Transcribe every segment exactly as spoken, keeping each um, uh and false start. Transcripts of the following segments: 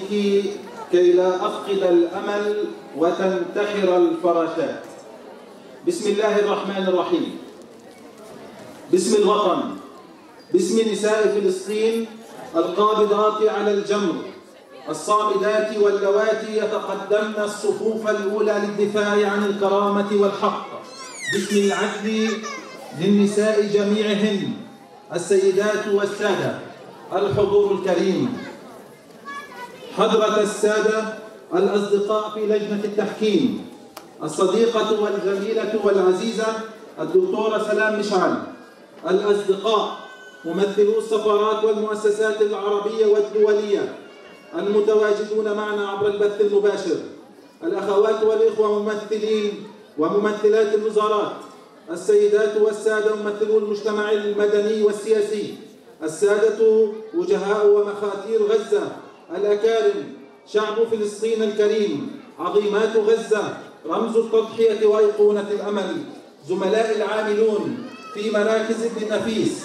صوتك كي لا أفقد الأمل وتنتحر الفراشات. بسم الله الرحمن الرحيم. باسم الوطن، باسم نساء فلسطين القابضات على الجمر، الصامدات واللواتي يتقدمن الصفوف الأولى للدفاع عن الكرامة والحق، باسم العدل للنساء جميعهن، السيدات والسادة، الحضور الكريم، حضرة السادة الأصدقاء في لجنة التحكيم، الصديقة والجميلة والعزيزة الدكتورة سلام مشعل، الأصدقاء ممثلو السفارات والمؤسسات العربية والدولية المتواجدون معنا عبر البث المباشر، الأخوات والإخوة ممثلين وممثلات الوزارات، السيدات والسادة ممثلو المجتمع المدني والسياسي، السادة وجهاء ومخاتير غزة، الأكارم، شعب فلسطين الكريم، عظيمات غزة، رمز التضحية وأيقونة الأمل، زملاء العاملون في مراكز ابن نفيس،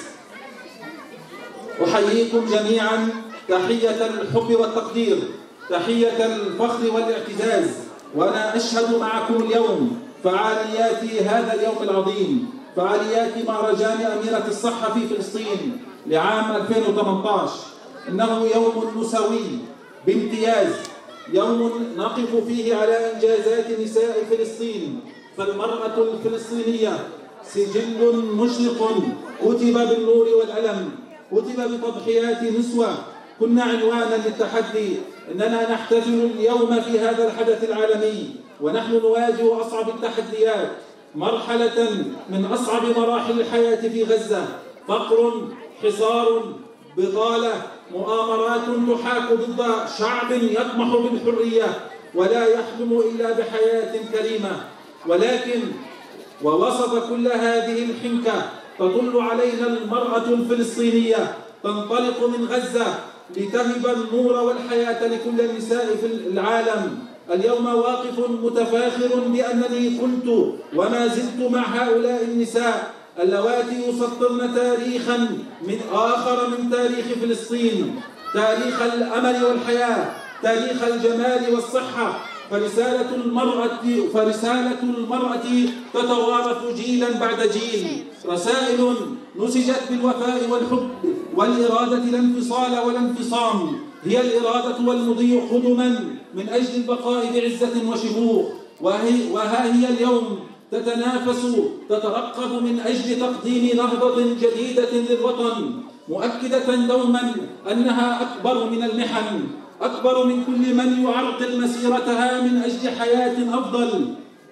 أحييكم جميعا تحية الحب والتقدير، تحية الفخر والاعتزاز، وأنا أشهد معكم اليوم فعاليات هذا اليوم العظيم، فعاليات مهرجان أميرة الصحة في فلسطين لعام ألفين وثمانية عشر. إنه يوم نسوي بامتياز، يوم نقف فيه على إنجازات نساء فلسطين، فالمرأة الفلسطينية سجل مشرق كتب بالنور والألم، كتب بتضحيات نسوة كن عنوانا للتحدي. إننا نحتفل اليوم في هذا الحدث العالمي ونحن نواجه أصعب التحديات، مرحلة من أصعب مراحل الحياة في غزة، فقر، حصار، بطالة، مؤامرات تحاك ضد شعب يطمح بالحرية ولا يحلم إلا بحياة كريمة. ولكن ووسط كل هذه الحنكة تطل علينا المرأة الفلسطينية تنطلق من غزة لتهب النور والحياة لكل النساء في العالم. اليوم واقف متفاخر بأنني كنت وما زلت مع هؤلاء النساء اللواتي يسطرن تاريخا من آخر من تاريخ فلسطين، تاريخ الأمل والحياة، تاريخ الجمال والصحة. فرسالة المرأة فرسالة المرأة تتوارث جيلا بعد جيل، رسائل نسجت بالوفاء والحب والإرادة لا انفصال ولا انفصام، هي الإرادة والمضي قدما من أجل البقاء بعزة وشموخ، وهي وها هي اليوم تتنافس تترقب من أجل تقديم نهضة جديدة للوطن، مؤكدة دوما أنها أكبر من المحن، أكبر من كل من يعرقل مسيرتها من أجل حياة أفضل،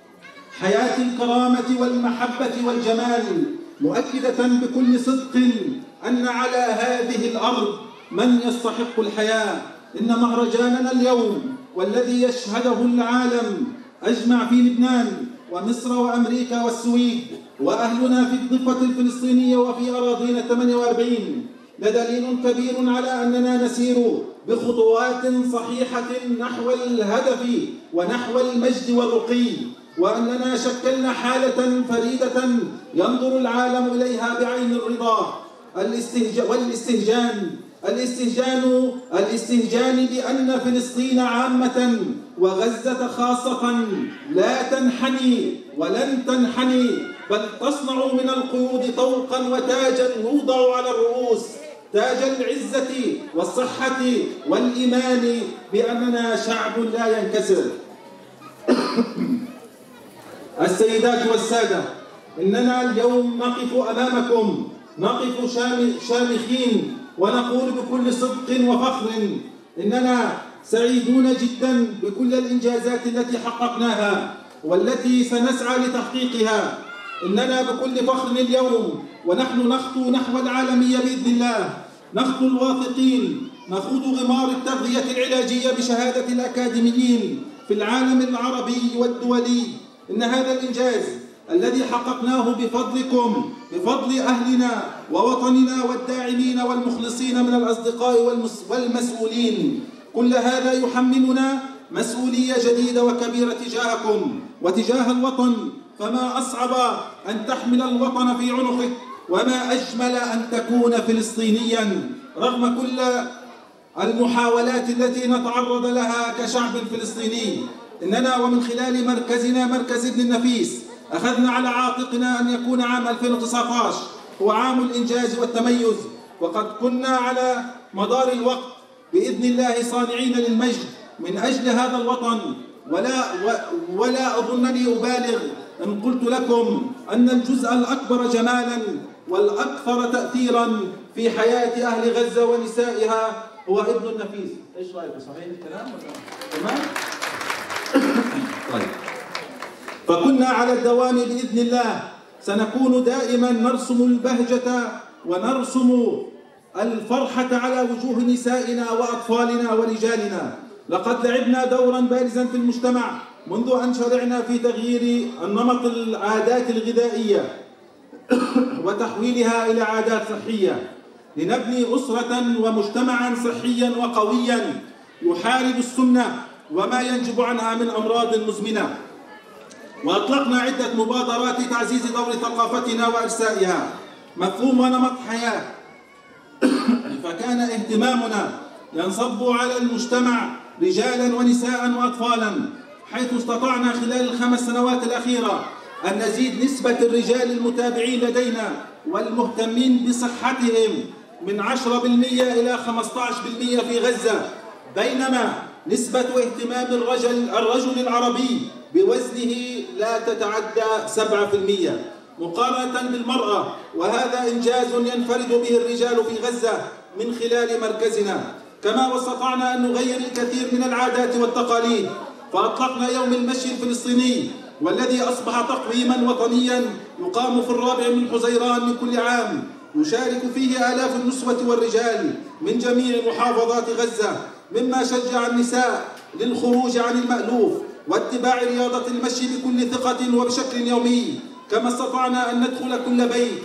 حياة الكرامة والمحبة والجمال، مؤكدة بكل صدق أن على هذه الأرض من يستحق الحياة. إن مهرجاننا اليوم والذي يشهده العالم أجمع في لبنان ومصر وأمريكا والسويد وأهلنا في الضفة الفلسطينية وفي أراضينا الثمانية وأربعين لدليل كبير على أننا نسير بخطوات صحيحة نحو الهدف ونحو المجد والرقي، وأننا شكلنا حالة فريدة ينظر العالم إليها بعين الرضا والاستهجان الاستهجان الاستهجان بأن فلسطين عامة وغزة خاصة لا تنحني ولن تنحني، بل تصنع من القيود طوقا وتاجا يوضع على الرؤوس، تاج العزة والصحة والإيمان بأننا شعب لا ينكسر. السيدات والسادة، إننا اليوم نقف أمامكم، نقف شامخين ونقول بكل صدق وفخر إننا سعيدون جدا بكل الإنجازات التي حققناها والتي سنسعى لتحقيقها. إننا بكل فخر اليوم ونحن نخطو نحو العالمية بإذن الله، نخطو الواثقين، نخوض غمار التغذية العلاجية بشهادة الأكاديميين في العالم العربي والدولي. إن هذا الإنجاز الذي حققناه بفضلكم، بفضل أهلنا ووطننا والداعمين والمخلصين من الأصدقاء والمسؤولين، كل هذا يحملنا مسؤولية جديدة وكبيرة تجاهكم وتجاه الوطن. فما أصعب أن تحمل الوطن في عنقك، وما أجمل أن تكون فلسطينيا رغم كل المحاولات التي نتعرض لها كشعب فلسطيني. إننا ومن خلال مركزنا مركز ابن النفيس أخذنا على عاتقنا أن يكون عام ألفين وتسعة عشر هو عام الإنجاز والتميز، وقد كنا على مدار الوقت بإذن الله صانعين للمجد من أجل هذا الوطن. ولا, ولا أظنني أبالغ إن قلت لكم أن الجزء الأكبر جمالا والأكثر تأثيرا في حياة أهل غزة ونسائها هو ابن النفيس. إيش رأيك؟ صحيح الكلام؟ تمام؟ طيب. فكنا على الدوام بإذن الله، سنكون دائما نرسم البهجة ونرسم الفرحة على وجوه نسائنا وأطفالنا ورجالنا. لقد لعبنا دورا بارزا في المجتمع منذ أن شرعنا في تغيير النمط العادات الغذائية وتحويلها إلى عادات صحية، لنبني أسرة ومجتمعا صحيا وقويا يحارب السمنة وما ينجب عنها من أمراض مزمنة. وأطلقنا عدة مبادرات تعزيز دور ثقافتنا وإرسائها مفهوم ونمط حياة. فكان اهتمامنا ينصب على المجتمع رجالا ونساء وأطفالا، حيث استطعنا خلال الخمس سنوات الأخيرة أن نزيد نسبة الرجال المتابعين لدينا والمهتمين بصحتهم من عشرة بالمئة إلى خمسة عشر بالمئة في غزة، بينما نسبة اهتمام الرجل الرجل العربي بوزنه لا تتعدى سبعة بالمئة مقارنة بالمرأة، وهذا إنجاز ينفرد به الرجال في غزة من خلال مركزنا. كما واستطعنا أن نغير الكثير من العادات والتقاليد، فأطلقنا يوم المشي الفلسطيني والذي أصبح تقويما وطنيا يقام في الرابع من حزيران من كل عام، يشارك فيه آلاف النسوة والرجال من جميع محافظات غزة، مما شجع النساء للخروج عن المألوف واتباع رياضة المشي بكل ثقة وبشكل يومي. كما استطعنا أن ندخل كل بيت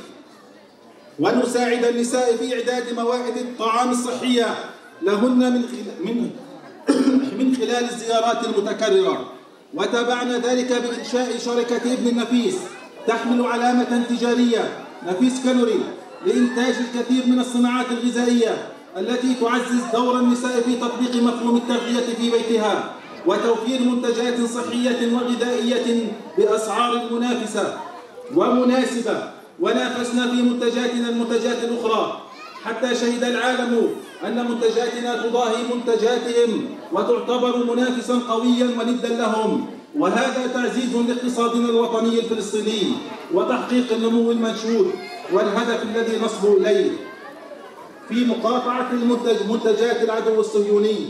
ونساعد النساء في إعداد موائد الطعام الصحية لهن من من من خلال الزيارات المتكررة. وتابعنا ذلك بإنشاء شركة ابن النفيس تحمل علامة تجارية نفيس كالوري لإنتاج الكثير من الصناعات الغذائية التي تعزز دور النساء في تطبيق مفهوم التغذية في بيتها وتوفير منتجات صحية وغذائية بأسعار منافسة ومناسبة. ونافسنا في منتجاتنا المنتجات الأخرى حتى شهد العالم أن منتجاتنا تضاهي منتجاتهم وتعتبر منافسا قويا وندا لهم، وهذا تعزيز لاقتصادنا الوطني الفلسطيني وتحقيق النمو المنشود والهدف الذي نصبو إليه في مقاطعة المنتج منتجات العدو الصهيوني.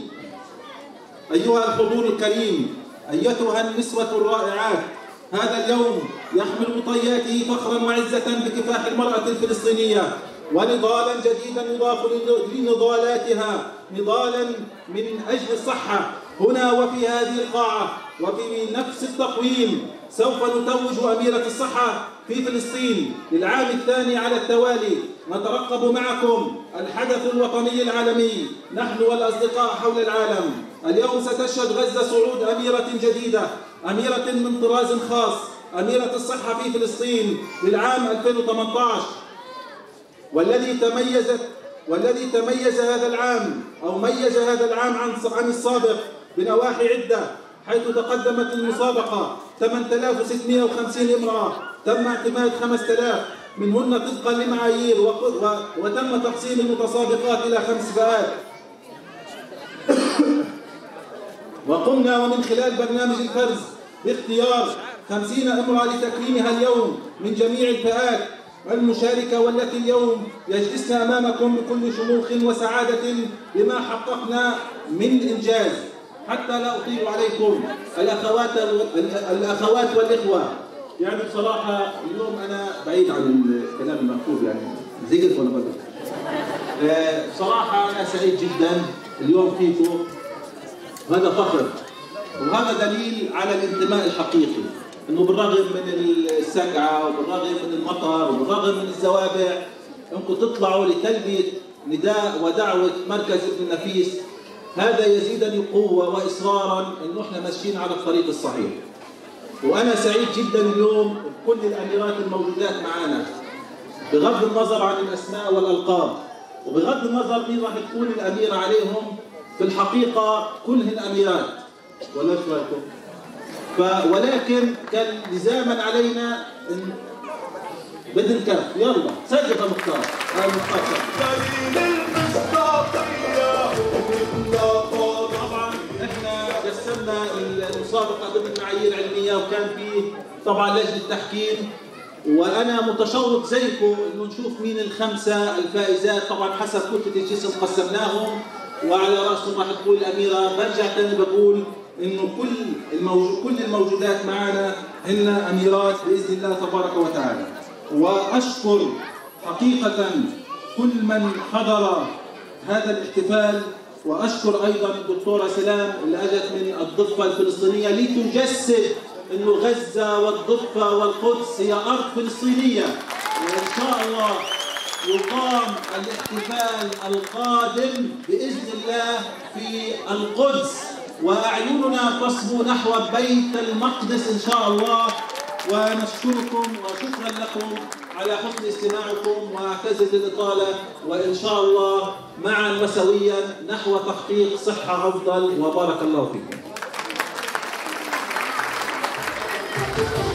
أيها الحضور الكريم، أيتها النسوة الرائعات، هذا اليوم يحمل بطياته فخرا وعزة بكفاح المرأة الفلسطينية، ونضالا جديدا يضاف لنضالاتها، نضالا من أجل الصحة. هنا وفي هذه القاعة وفي نفس التقويم سوف نتوج أميرة الصحة في فلسطين للعام الثاني على التوالي. نترقب معكم الحدث الوطني العالمي نحن والأصدقاء حول العالم. اليوم ستشهد غزة صعود أميرة جديدة، أميرة من طراز خاص، أميرة الصحة في فلسطين للعام ألفين وثمانية عشر، والذي تميزت والذي تميز هذا العام أو ميز هذا العام عن عن السابق بنواحي عدة، حيث تقدمت المسابقة ثمانية آلاف وستمئة وخمسين امرأة، تم اعتماد خمسة آلاف منهن طبقا لمعايير، وتم تقسيم المتسابقات إلى خمس فئات. وقمنا ومن خلال برنامج الفرز باختيار خمسين امرأة لتكريمها اليوم من جميع الفئات المشاركة، والتي اليوم يجلسن أمامكم بكل شموخ وسعادة بما حققنا من إنجاز. حتى لا أطيل عليكم الأخوات الأخوات والإخوة، يعني بصراحة اليوم أنا بعيد عن الكلام المكتوب، يعني زقت ولا بدك. بصراحة أنا سعيد جدا اليوم فيكم، هذا فخر وهذا دليل على الانتماء الحقيقي، انه بالرغم من السقعه وبالرغم من المطر وبالرغم من الزوابع انكم تطلعوا لتلبيه نداء ودعوه مركز ابن النفيس. هذا يزيدني قوه واصرارا انه احنا ماشيين على الطريق الصحيح. وانا سعيد جدا اليوم بكل الاميرات الموجودات معنا، بغض النظر عن الاسماء والالقاب، وبغض النظر مين راح تكون الأميرة عليهم، في الحقيقة كلهن أميرات، ولا شو رايكم؟ ف ولكن كان لزاما علينا إن بدل كف. يلا سجل يا مختار. هاي مختار طبعا احنا قسمنا المسابقة ضمن معايير علمية، وكان في طبعا لجنة تحكيم، وانا متشوق زيكم انه نشوف مين الخمسه الفائزات. طبعا حسب كتله الجسم قسمناهم، وعلى راسهم راح تكون الاميره. برجع ثاني بقول انه كل الموجود كل الموجودات معنا هن اميرات باذن الله تبارك وتعالى. واشكر حقيقه كل من حضر هذا الاحتفال، واشكر ايضا الدكتوره سلام اللي اجت من الضفه الفلسطينيه لتجسد انه غزه والضفه والقدس هي ارض فلسطينيه، وان شاء الله يقام الاحتفال القادم باذن الله في القدس، واعيننا تصبو نحو بيت المقدس ان شاء الله. ونشكركم وشكرا لكم على حسن استماعكم، واعتذر للاطاله، وان شاء الله معا وسويا نحو تحقيق صحه افضل، وبارك الله فيكم.